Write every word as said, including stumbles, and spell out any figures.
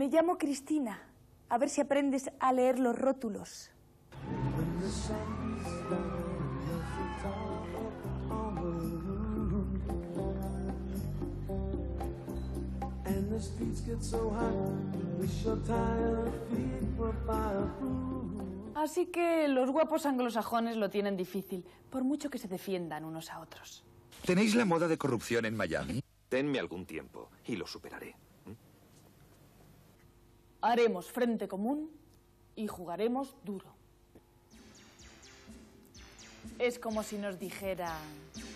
Me llamo Cristina. A ver si aprendes a leer los rótulos. Así que los guapos anglosajones lo tienen difícil, por mucho que se defiendan unos a otros. ¿Tenéis la moda de corrupción en Miami? Denme algún tiempo y lo superaré. ¿Mm? Haremos frente común y jugaremos duro. Es como si nos dijeran...